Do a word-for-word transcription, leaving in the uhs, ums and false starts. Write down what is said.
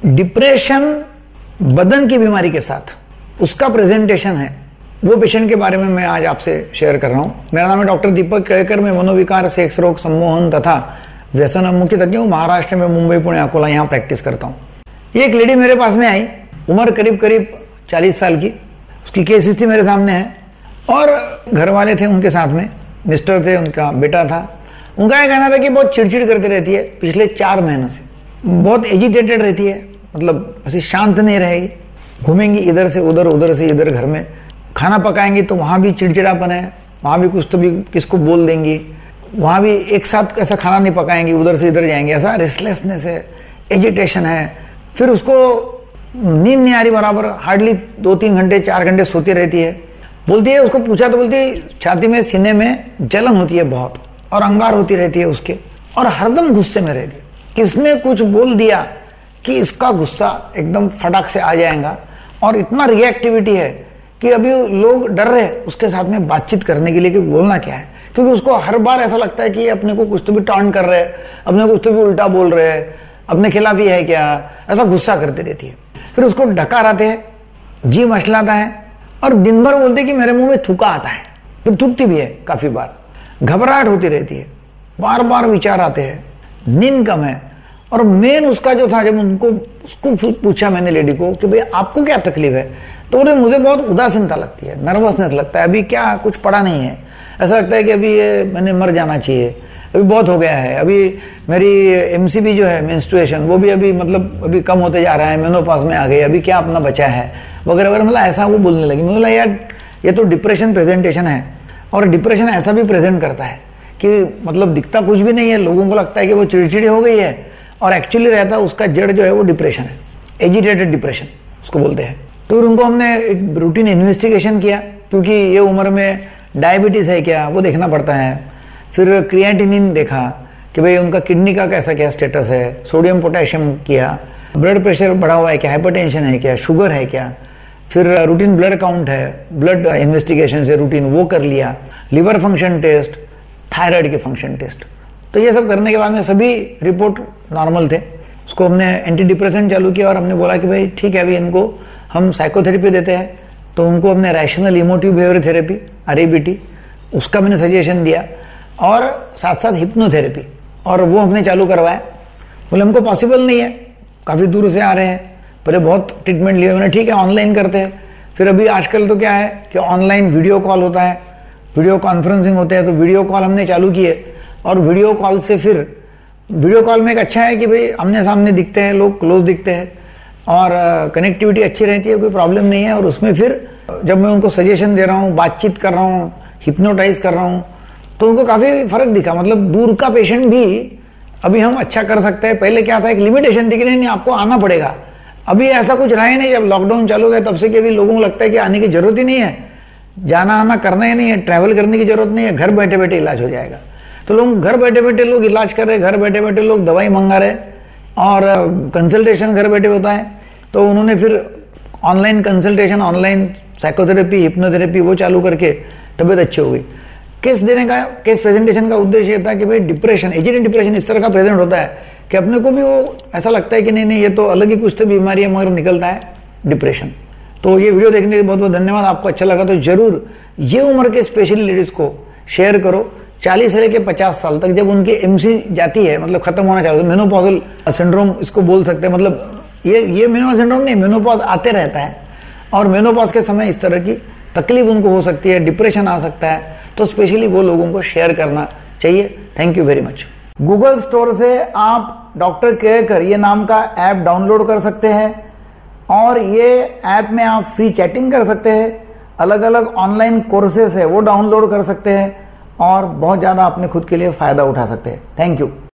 Depression बदन की बीमारी के साथ उसका प्रेजेंटेशन है, वो पेशेंट के बारे में मैं आज आपसे शेयर कर रहा हूं। मेरा नाम है डॉक्टर दीपक केळकर। मैं मनोविकार, सेक्स रोग, सम्मोहन तथा व्यसन मुक्ति तज्ञ हूँ। महाराष्ट्र में मुंबई, पुणे, अकोला यहाँ प्रैक्टिस करता हूँ। ये एक लेडी मेरे पास में आई, उम्र करीब करीब चालीस साल की। उसकी केस हिस्ट्री मेरे सामने है और घर वाले थे उनके साथ में, मिस्टर थे, उनका बेटा था। उनका यह कहना था कि बहुत चिड़चिड़ करती रहती है पिछले चार महीनों से, बहुत एजिटेटेड रहती है, मतलब ऐसी शांत नहीं रहेगी, घूमेंगी इधर से उधर, उधर से इधर। घर में खाना पकाएंगी तो वहाँ भी चिड़चिड़ापन है, वहाँ भी कुछ तो भी किसको बोल देंगी, वहाँ भी एक साथ ऐसा खाना नहीं पकाएंगी, उधर से इधर जाएंगे, ऐसा रेस्टलेसनेस है, एजिटेशन है। फिर उसको नींद नहीं आ रही बराबर, हार्डली दो तीन घंटे चार घंटे सोती रहती है। बोलती है, उसको पूछा तो बोलती है छाती में, सीने में जलन होती है बहुत और अंगार होती रहती है उसके, और हरदम गुस्से में रहती है। किसने कुछ बोल दिया कि इसका गुस्सा एकदम फटाक से आ जाएगा, और इतना रिएक्टिविटी है कि अभी लोग डर रहे उसके साथ में बातचीत करने के लिए कि बोलना क्या है, क्योंकि उसको हर बार ऐसा लगता है कि ये अपने को कुछ तो भी टॉन्ट कर रहे हैं, अपने को कुछ तो भी उल्टा बोल रहे हैं, अपने खिलाफ ही है क्या, ऐसा गुस्सा करती रहती है। फिर उसको ढकार आते हैं, जी मचलाता है, और दिन भर बोलते कि मेरे मुंह में थूका आता है। फिर थूकती भी है काफी बार, घबराहट होती रहती है, बार बार विचार आते हैं, नींद कम है। और मेन उसका जो था, जब उनको उसको पूछा मैंने लेडी को कि भाई आपको क्या तकलीफ है, तो बोले मुझे बहुत उदासीनता लगती है, नर्वसनेस लगता है, अभी क्या कुछ पड़ा नहीं है, ऐसा लगता है कि अभी ये मैंने मर जाना चाहिए, अभी बहुत हो गया है, अभी मेरी एमसीबी जो है मेंस्ट्रुएशन वो भी अभी मतलब अभी कम होते जा रहा है, मेनोपॉज में आ गई, अभी क्या अपना बचा है वगैरह वगैरह। मतलब ऐसा वो बोलने लगी। मुझे लगा यार ये तो डिप्रेशन प्रेजेंटेशन है, और डिप्रेशन ऐसा भी प्रेजेंट करता है कि मतलब दिखता कुछ भी नहीं है, लोगों को लगता है कि वो चिड़चिड़ी हो गई है, और एक्चुअली रहता उसका जड़ जो है वो डिप्रेशन है, एजिटेटेड डिप्रेशन उसको बोलते हैं। तो फिर उनको हमने एक रूटीन इन्वेस्टिगेशन किया, क्योंकि ये उम्र में डायबिटीज है क्या वो देखना पड़ता है। फिर क्रिएटिनिन देखा कि भाई उनका किडनी का कैसा क्या स्टेटस है, सोडियम पोटेशियम किया, ब्लड प्रेशर बढ़ा हुआ है क्या, हाइपरटेंशन है क्या, शुगर है क्या। फिर रूटीन ब्लड काउंट है, ब्लड इन्वेस्टिगेशन से रूटीन वो कर लिया, लिवर फंक्शन टेस्ट, थायराइड के फंक्शन टेस्ट। तो ये सब करने के बाद में सभी रिपोर्ट नॉर्मल थे। उसको हमने एंटी डिप्रेसेंट चालू किया, और हमने बोला कि भाई ठीक है अभी इनको हम साइकोथेरेपी देते हैं। तो उनको हमने rational emotive behaviour therapy, R E B T, उसका मैंने सजेशन दिया, और साथ साथ हिप्नोथेरेपी, और वो हमने चालू करवाया। बोले हमको पॉसिबल नहीं है, काफ़ी दूर से आ रहे हैं, पहले बहुत ट्रीटमेंट लिए मैंने, ठीक है ऑनलाइन करते हैं। फिर अभी आजकल तो क्या है कि ऑनलाइन वीडियो कॉल होता है, वीडियो कॉन्फ्रेंसिंग होते हैं, तो वीडियो कॉल हमने चालू किए। और वीडियो कॉल से फिर वीडियो कॉल में एक अच्छा है कि भाई आमने सामने दिखते हैं लोग, क्लोज दिखते हैं, और कनेक्टिविटी अच्छी रहती है, कोई प्रॉब्लम नहीं है। और उसमें फिर जब मैं उनको सजेशन दे रहा हूँ, बातचीत कर रहा हूँ, हिप्नोटाइज कर रहा हूँ, तो उनको काफ़ी फर्क दिखा। मतलब दूर का पेशेंट भी अभी हम अच्छा कर सकते हैं। पहले क्या था, एक लिमिटेशन थी कि नहीं नहीं आपको आना पड़ेगा। अभी ऐसा कुछ रहा ही नहीं। जब लॉकडाउन चालू गया तब से कि अभी लोगों को लगता है कि आने की जरूरत ही नहीं है, जाना आना करना ही नहीं है, ट्रैवल करने की जरूरत नहीं है, घर बैठे बैठे इलाज हो जाएगा। तो लोग घर बैठे बैठे लोग इलाज कर रहे, घर बैठे बैठे लोग दवाई मंगा रहे, और कंसल्टेशन घर बैठे होता है। तो उन्होंने फिर online consultation, online psychotherapy, hypnotherapy वो चालू करके तबीयत अच्छी हो गई। केस देने का, केस प्रेजेंटेशन का उद्देश्य ये था कि भाई डिप्रेशन, एजिटेड डिप्रेशन इस तरह का प्रेजेंट होता है कि अपने को भी वो ऐसा लगता है कि नहीं नहीं ये तो अलग ही कुछ तो बीमारी है, मगर निकलता है डिप्रेशन। तो ये वीडियो देखने के लिए बहुत बहुत धन्यवाद। आपको अच्छा लगा तो जरूर ये उम्र के स्पेशली लेडीज को शेयर करो। चालीस से लेकर पचास साल तक जब उनकी एमसी जाती है, मतलब खत्म होना चालू, मेनोपॉजल सिंड्रोम इसको बोल सकते हैं। मतलब ये ये मेनोपॉज सिंड्रोम नहीं, मेनोपॉज आते रहता है, और मेनोपॉज के समय इस तरह की तकलीफ उनको हो सकती है, डिप्रेशन आ सकता है। तो स्पेशली वो लोगों को शेयर करना चाहिए। Thank you very much. Google store से आप डॉक्टर केळकर ये नाम का ऐप डाउनलोड कर सकते हैं, और ये ऐप में आप फ्री चैटिंग कर सकते हैं, अलग अलग ऑनलाइन कोर्सेस है वो डाउनलोड कर सकते हैं, और बहुत ज़्यादा अपने खुद के लिए फ़ायदा उठा सकते हैं। Thank you.